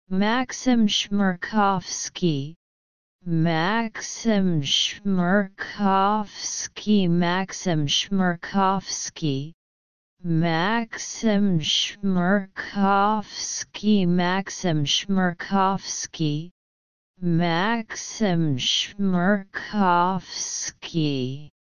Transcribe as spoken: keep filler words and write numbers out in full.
Maksim Chmerkovskiy, Maksim Chmerkovskiy, Maksim Chmerkovskiy, Maksim Chmerkovskiy, Maksim Chmerkovskiy, Maksim Chmerkovskiy.